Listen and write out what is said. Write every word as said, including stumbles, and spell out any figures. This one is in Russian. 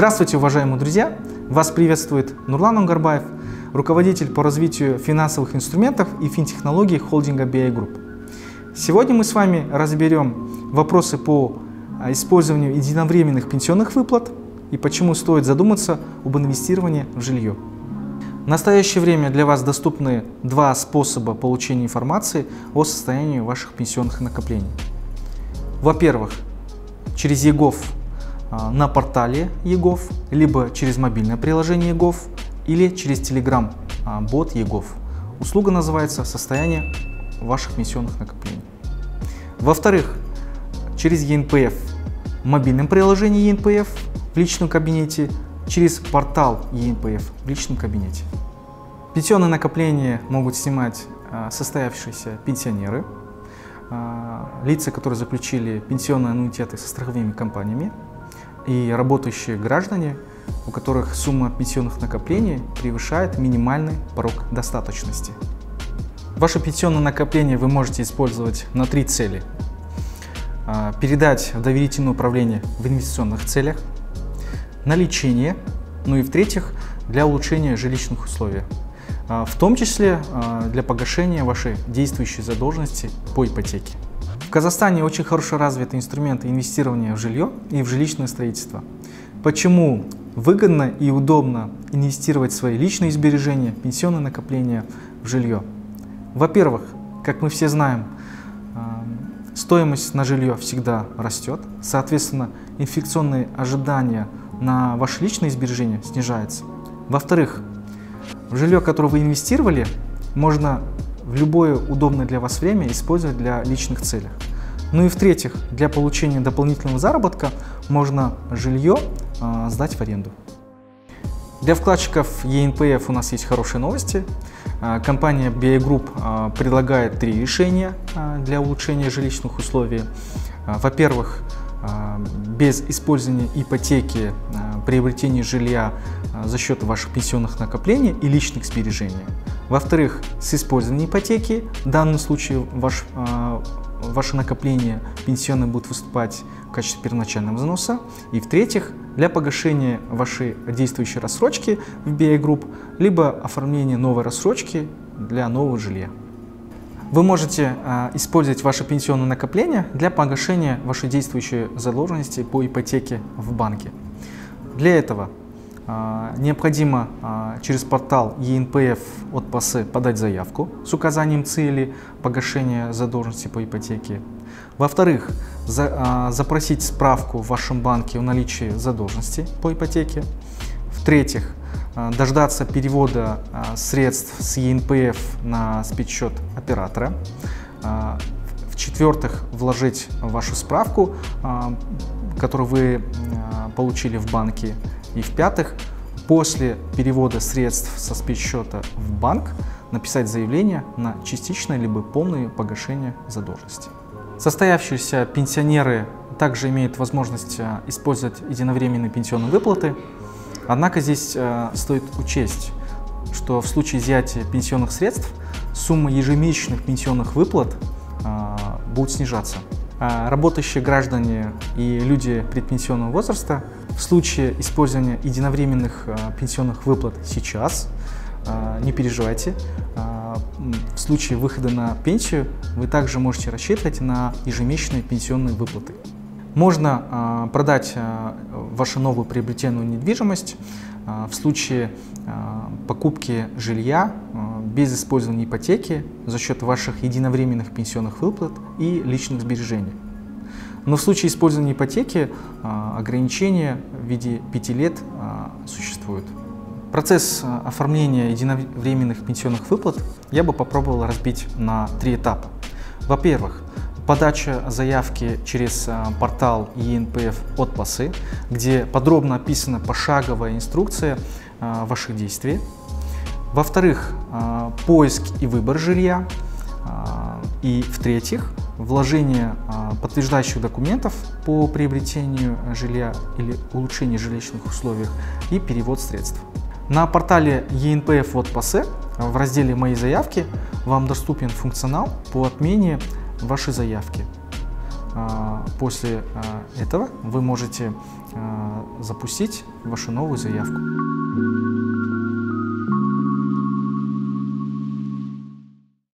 Здравствуйте, уважаемые друзья! Вас приветствует Нурлан Онгарбаев, руководитель по развитию финансовых инструментов и финтехнологий холдинга би ай Group. Сегодня мы с вами разберем вопросы по использованию единовременных пенсионных выплат и почему стоит задуматься об инвестировании в жилье. В настоящее время для вас доступны два способа получения информации о состоянии ваших пенсионных накоплений. Во-первых, через ЕГОВ на портале ЕГОВ, либо через мобильное приложение ЕГОВ, или через Telegram-бот ЕГОВ. Услуга называется «Состояние ваших пенсионных накоплений». Во-вторых, через е эн пэ эф в мобильном приложении е эн пэ эф в личном кабинете, через портал е эн пэ эф в личном кабинете. Пенсионные накопления могут снимать состоявшиеся пенсионеры, лица, которые заключили пенсионные аннуитеты со страховыми компаниями, и работающие граждане, у которых сумма пенсионных накоплений превышает минимальный порог достаточности. Ваше пенсионное накопление вы можете использовать на три цели. Передать в доверительное управление в инвестиционных целях, на лечение, ну и в-третьих, для улучшения жилищных условий, в том числе для погашения вашей действующей задолженности по ипотеке. В Казахстане очень хорошо развиты инструменты инвестирования в жилье и в жилищное строительство. Почему выгодно и удобно инвестировать свои личные сбережения, пенсионные накопления в жилье? Во-первых, как мы все знаем, стоимость на жилье всегда растет, соответственно, инфляционные ожидания на ваши личные сбережения снижаются. Во-вторых, в жилье, которое вы инвестировали, можно в любое удобное для вас время использовать для личных целей. Ну и в-третьих, для получения дополнительного заработка можно жилье э, сдать в аренду. Для вкладчиков е эн пэ эф у нас есть хорошие новости. Э, компания би ай Group э, предлагает три решения э, для улучшения жилищных условий. Э, Во-первых, э, без использования ипотеки, э, приобретение жилья э, за счет ваших пенсионных накоплений и личных сбережений. Во-вторых, с использованием ипотеки, в данном случае ваш, э, ваше накопление пенсионное будет выступать в качестве первоначального взноса. И в-третьих, для погашения вашей действующей рассрочки в би ай Group, либо оформления новой рассрочки для нового жилья. Вы можете э, использовать ваше пенсионное накопление для погашения вашей действующей задолженности по ипотеке в банке. Для этого э, необходимо э, через портал е эн пэ эф от ПАСЭ подать заявку с указанием цели погашения задолженности по ипотеке. Во-вторых, за, э, запросить справку в вашем банке о наличии задолженности по ипотеке. В-третьих, э, дождаться перевода э, средств с е эн пэ эф на спецсчет оператора. Э, В-четвертых, вложить вашу справку, э, которую вы э, получили в банке. И в-пятых, после перевода средств со спецсчета в банк написать заявление на частичное либо полное погашение задолженности. Состоявшиеся пенсионеры также имеют возможность использовать единовременные пенсионные выплаты. Однако здесь э, стоит учесть, что в случае изъятия пенсионных средств сумма ежемесячных пенсионных выплат э, будет снижаться. А работающие граждане и люди предпенсионного возраста в случае использования единовременных э, пенсионных выплат сейчас, э, не переживайте, э, в случае выхода на пенсию вы также можете рассчитывать на ежемесячные пенсионные выплаты. Можно э, продать э, вашу новую приобретенную недвижимость э, в случае э, покупки жилья э, без использования ипотеки за счет ваших единовременных пенсионных выплат и личных сбережений. Но в случае использования ипотеки э, ограничения в виде пяти лет э, существуют. Процесс э, оформления единовременных пенсионных выплат я бы попробовал разбить на три этапа. Во-первых, подача заявки через э, портал е эн пэ эф от ПАСЭ, где подробно описана пошаговая инструкция э, ваших действий. Во-вторых, э, поиск и выбор жилья. Э, и в-третьих, вложение э, подтверждающих документов по приобретению жилья или улучшению жилищных условий и перевод средств. На портале е эн пэ эф от ПАСЭ в разделе «Мои заявки» вам доступен функционал по отмене вашей заявки. После этого вы можете запустить вашу новую заявку.